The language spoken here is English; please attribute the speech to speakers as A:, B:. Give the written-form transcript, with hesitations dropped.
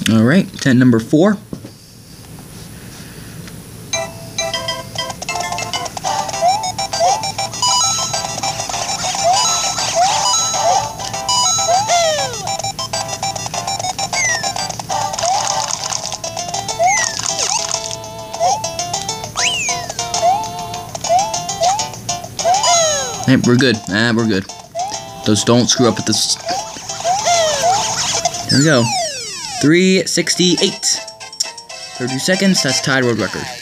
A: Alright, tent number 4. Hey, we're good. We're good. Those don't screw up with this. There we go. 3:68. 30 seconds, that's tied world record.